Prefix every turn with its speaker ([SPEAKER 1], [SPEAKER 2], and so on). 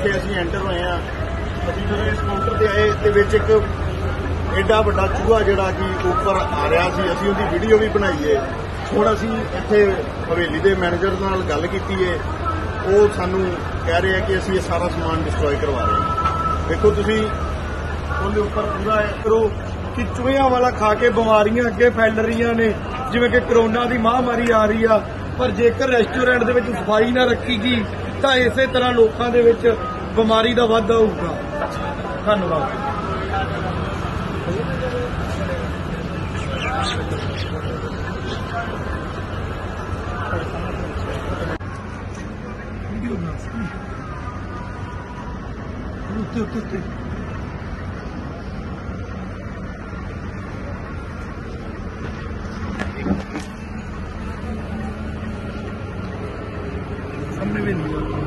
[SPEAKER 1] जिथे असीं एंटर होए हैं असीं जो इस काउंटर ते आए ते विच एक एडा वड्डा चूहा जिहड़ा कि उपर आ रहा सी, असीं उहदी वीडियो भी बनाई है। हुण असीं इत्थे हवेली दे मैनेजर नाल गल कीती है, वो सानू कह रहे हैं कि असीं ये सारा समान डिस्ट्रॉय करवा रहे हैं। देखो तुसीं ਉਹਦੇ ਉੱਪਰ ਪੂਰਾ ਕਰੋ कि चूहियां वाला खा के बीमारियां अगे फैल रही ने, जिवें कि करोना की महामारी आ रही आ। पर जेकर रेस्टोरेंट दे विच सफाई ना रखी गई तो इसे तरह लोगों के विच बीमारी का वाधा होगा। धन्यवाद। सामने भी नहीं